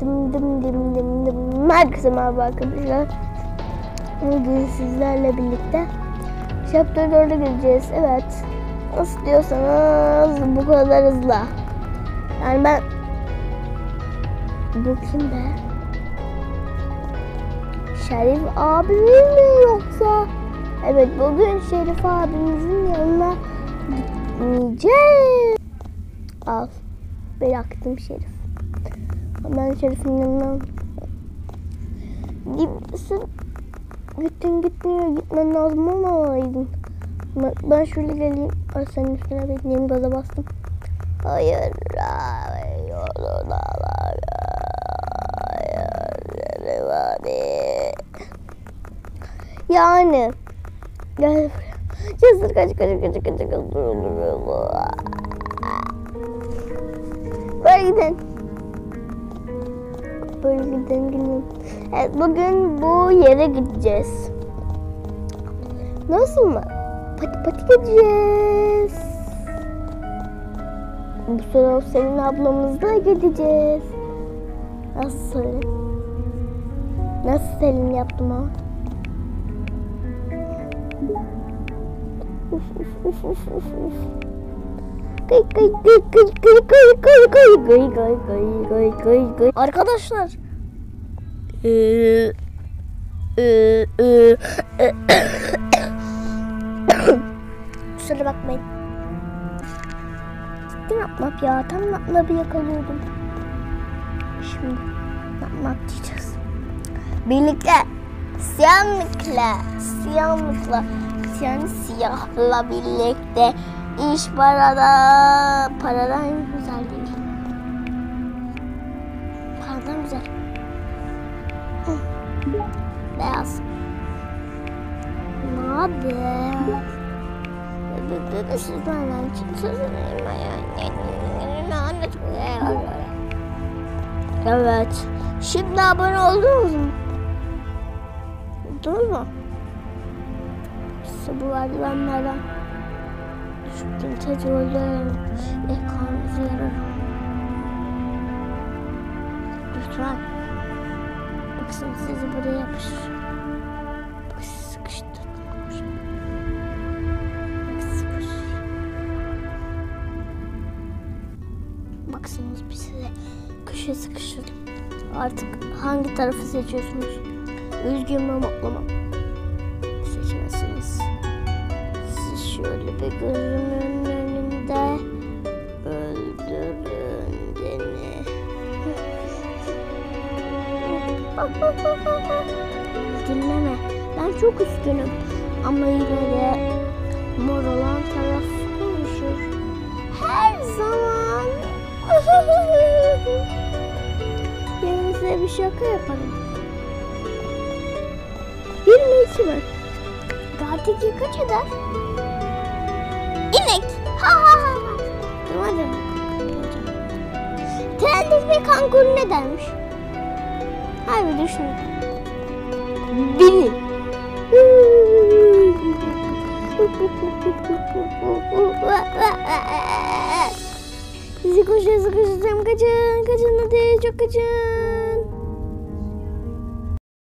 Herkese merhaba arkadaşlar. Bugün sizlerle birlikte Chapter 4'e gireceğiz. Evet. Nasıl diyorsanız bu kadar hızlı. Yani ben... Bu kim be? Şerif abimiz mi yoksa? Evet, bugün Şerif abimizin yanına gitmeyeceğiz. Al. Bıraktım Şerif. Ben Şerif'in yanına gitmiyor, gitmen lazım ama ben şöyle geleyim. Ay, senin üstüne bekleyeyim, gaza bastım. Hayır yani gel buraya. Cesur kaç. Böyle gidelim. Evet, bugün bu yere gideceğiz. Nasıl mı? Pati gideceğiz. Bu sıra Selin ablamızla gideceğiz. Nasıl Selin? Nasıl Selin yaptım ama? Uf. Arkadaşlar. Kusura bakmayın. Ciddi yapmak ya. Tam napla bir yakalıyordum. Şimdi yapmak diyeceğiz. Birlikte siyahlıkla yani siyahla birlikte iş paradan güzel değil. Paradan güzel. Beyaz. Ne haber? Sizlerle evet. Şimdi abone oldunuz mu? Oldunuz mu? Bu merdivenlerden düşüktüm, tecrübelerim ekranımızı yarar. Lütfen. Baksın sizi buraya yapışır. Bak sıkıştırdım. Bak sıkıştır. Baksanız bir size köşeye sıkıştırdım. Artık hangi tarafı seçiyorsunuz? Üzgün mü, mutlu mu? Seçmezsiniz. Şöyle bir gözümün önünde öldürün beni. Dinleme. Ben çok üzgünüm. Ama yine de mor olan taraf konuşur. Her zaman. Yarın size bir şaka yaparım. 22 mi? Artık kaç eder? İnek. Ha. Hadi. Trendeki bir kanguru ne dermiş? Hayır düşünün. Bili. Sizi koşacağım. Kaçın hadi, çok kaçın.